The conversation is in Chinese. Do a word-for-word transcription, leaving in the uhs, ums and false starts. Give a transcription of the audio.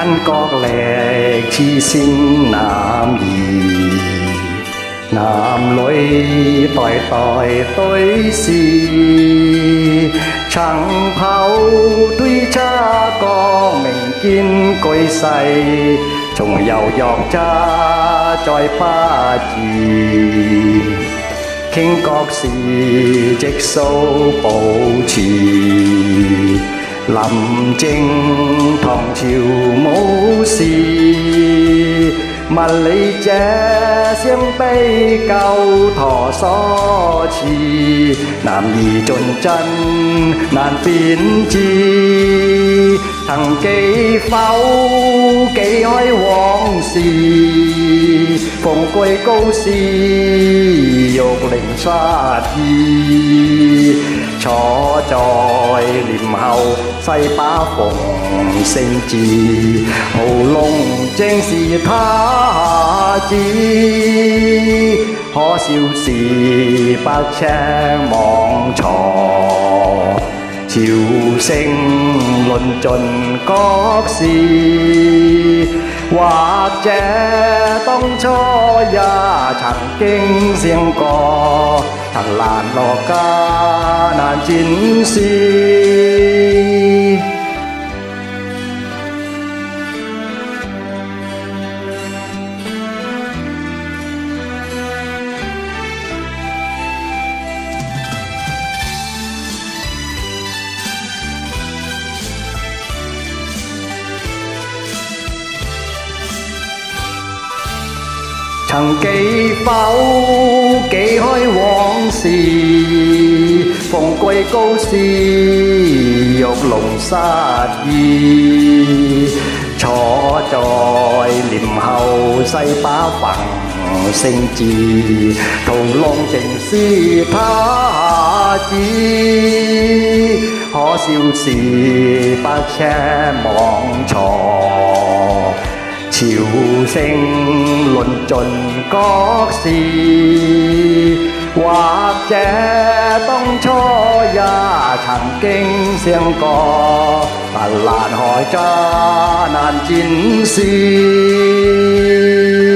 間角力痴線男兒，男女代代對視，長跑對cha có mình kiên cối say，從遊若cha在巴治，傾國事直數保持。臨正唐朝武士，萬里這鮮卑舊陀所持，男兒盡真難辨知，曾記否記開往事，鳳歸高師玉陵沙意，坐在簾後細把縫勝字，喉嚨正是他知，可笑是百尺網床，潮聲論盡國事，或者當初也曾經想過，曾難落家難展示。曾記否記開往事，鳳歸高師玉龍沙意，坐在簾後細把縫勝字，屠龍正是他知，可笑是百尺網床，潮聲論盡國事，或者當初也曾經想過，但難開家難展示。